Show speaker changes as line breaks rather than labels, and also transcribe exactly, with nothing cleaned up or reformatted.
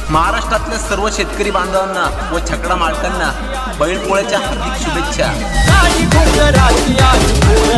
महाराष्ट्रातल्या सर्व शेतकरी बांधवांना व छकडा मालकांना बैलपोळ्याच्या हार्दिक शुभेच्छा।